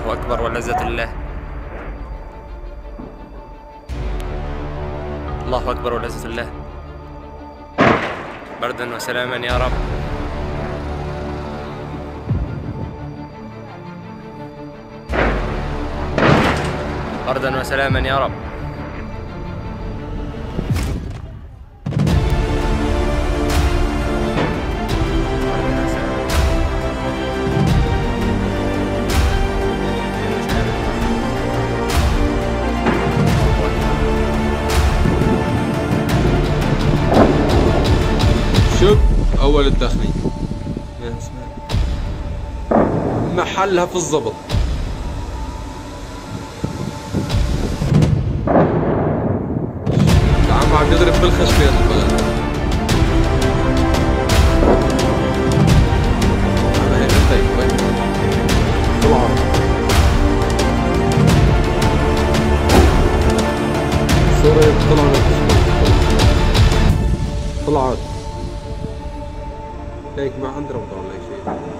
الله أكبر والعزة لله. الله أكبر والعزة لله. بردا وسلاما يا رب. بردا وسلاما يا رب. شوف أول الدخلي محلها في الضبط. العم عم يضرب بالخشبة يا البلد. أنا هيك طيب وين؟ طلعت سوري طلعت هيك ما عندنا ولا شيء.